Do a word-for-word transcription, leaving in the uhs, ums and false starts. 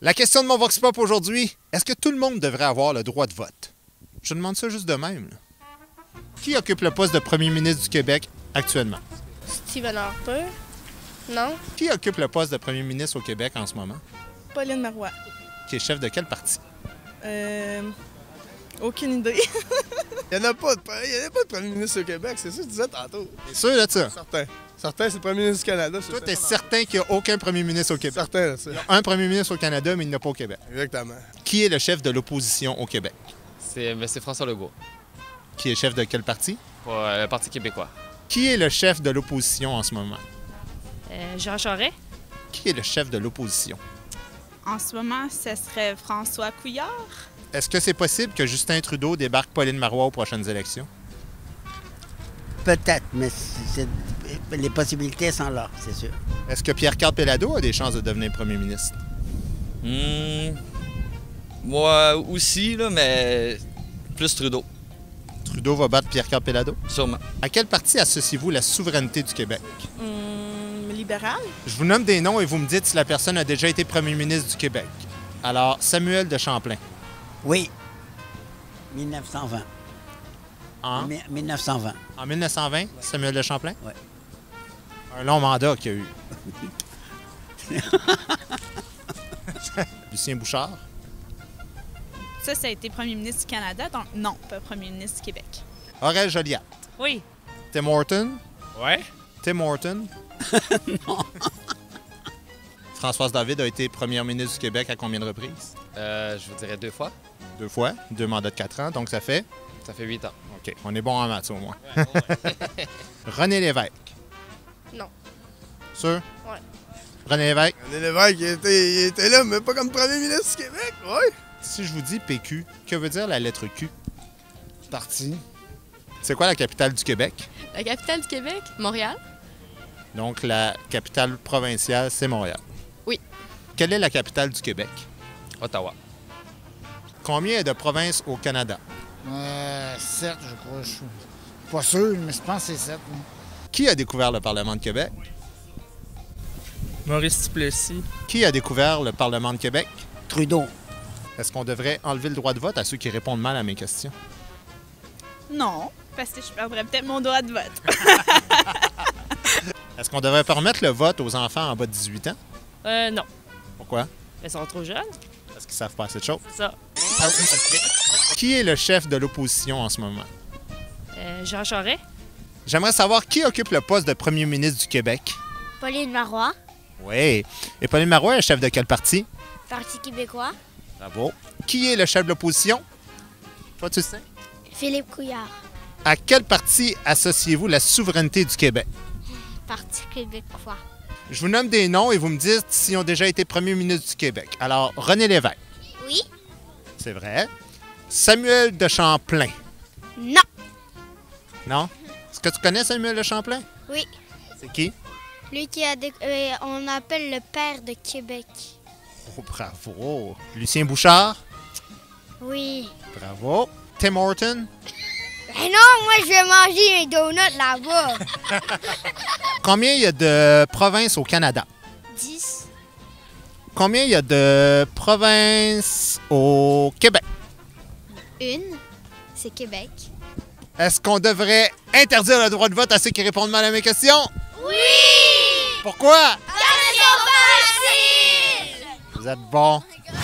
La question de mon Vox Pop aujourd'hui, est-ce que tout le monde devrait avoir le droit de vote? Je demande ça juste de même. Là. Qui occupe le poste de premier ministre du Québec actuellement? Stephen Harper? Non? Qui occupe le poste de premier ministre au Québec en ce moment? Pauline Marois. Qui est chef de quel parti? Euh... Aucune idée. Il n'y en a pas de, il y en a pas de premier ministre au Québec, c'est ça que je disais tantôt. T'es sûr de ça? Certain. Certain, c'est le premier ministre du Canada. Toi, t'es certain qu'il n'y a aucun premier ministre au Québec? Certain, là, ça. Il y a un premier ministre au Canada, mais il n'y en a pas au Québec. Exactement. Qui est le chef de l'opposition au Québec? C'est ben, François Legault, Qui est chef de quel parti? pour euh, le Parti québécois. Qui est le chef de l'opposition en ce moment? Euh, Jean Charest? Qui est le chef de l'opposition? En ce moment, ce serait François Couillard. Est-ce que c'est possible que Justin Trudeau débarque Pauline Marois aux prochaines élections? Peut-être, mais c'est- c'est- les possibilités sont là, c'est sûr. Est-ce que Pierre-Carl Péladeau a des chances de devenir premier ministre? Hmm, moi aussi, là, mais plus Trudeau, Trudeau va battre Pierre-Carl Péladeau? sûrement. À quel parti associez-vous la souveraineté du Québec? Hum, libéral. Je vous nomme des noms et vous me dites si la personne a déjà été premier ministre du Québec. Alors, Samuel de Champlain. Oui. mille neuf cent vingt. En, Mi- mille neuf cent vingt. en mille neuf cent vingt, Samuel de Champlain? Ouais. Un long mandat qu'il y a eu. Lucien Bouchard. Ça, ça a été premier ministre du Canada, donc non, pas premier ministre du Québec. Aurèle Joliat. Oui. Tim Horton. Ouais? Tim Horton. Françoise David a été première ministre du Québec à combien de reprises? Euh, je vous dirais deux fois. Deux fois, deux mandats de quatre ans, donc ça fait... Ça fait huit ans. OK, on est bon en maths au moins. René Lévesque. Non. Sûr? Ouais. René Lévesque, René Lévesque, il était, il était là, mais pas comme premier ministre du Québec, ouais. si je vous dis P Q, que veut dire la lettre Q? Parti. C'est quoi la capitale du Québec? La capitale du Québec? Montréal? Donc la capitale provinciale, c'est Montréal. Oui. Quelle est la capitale du Québec? Ottawa. Combien il y a de provinces au Canada? Euh, sept, je crois. Je suis pas sûr, mais je pense que c'est sept. moi. Qui a découvert le Parlement de Québec? Maurice Duplessis. Qui a découvert le Parlement de Québec? Trudeau. Est-ce qu'on devrait enlever le droit de vote à ceux qui répondent mal à mes questions? Non, parce que je perdrais peut-être mon droit de vote. Est-ce qu'on devrait permettre le vote aux enfants en bas de dix-huit ans? Euh, non. Pourquoi? Ils sont trop jeunes, Parce qu'ils savent pas assez de choses. c'est ça. Qui est le chef de l'opposition en ce moment? Euh, Jean Charest? J'aimerais savoir qui occupe le poste de premier ministre du Québec. Pauline Marois, Oui. Et Pauline Marois est chef de quel parti? Parti québécois. Bravo. Qui est le chef de l'opposition? Toi, tu le sais? Philippe Couillard, À quel parti associez-vous la souveraineté du Québec? Parti québécois. Je vous nomme des noms et vous me dites s'ils ont déjà été premier ministre du Québec. Alors, René Lévesque. Oui? C'est vrai. Samuel de Champlain. Non. Non? Est-ce que tu connais Samuel de Champlain? Oui. C'est qui? Lui qui a dé- euh, on appelle le père de Québec. Oh, bravo. Lucien Bouchard. Oui. Bravo. Tim Horton. Ben non, moi je vais manger mes donuts là-bas. Combien il y a de provinces au Canada? dix. Combien il y a de provinces au Québec? Une. C'est Québec. Est-ce qu'on devrait interdire le droit de vote à ceux qui répondent mal à mes questions? Oui! Pourquoi? Question facile! Vous êtes bon.